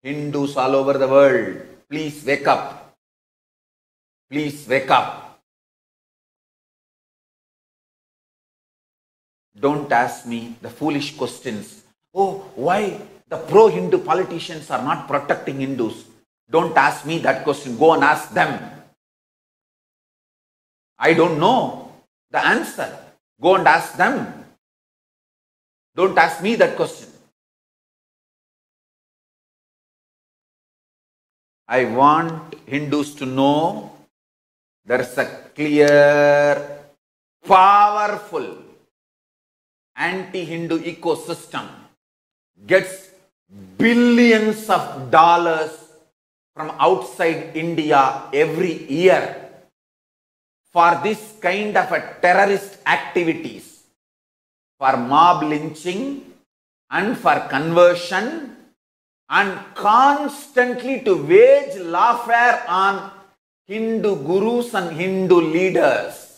Hindus all over the world, please wake up. Please wake up. Don't ask me the foolish questions. Oh, why the pro-Hindu politicians are not protecting Hindus? Don't ask me that question. Go and ask them. I don't know the answer. Go and ask them. Don't ask me that question. I want Hindus to know there is a clear, powerful anti-Hindu ecosystem gets billions of dollars from outside India every year for this kind of a terrorist activities, for mob lynching and for conversion, and constantly to wage lawfare on Hindu gurus and Hindu leaders.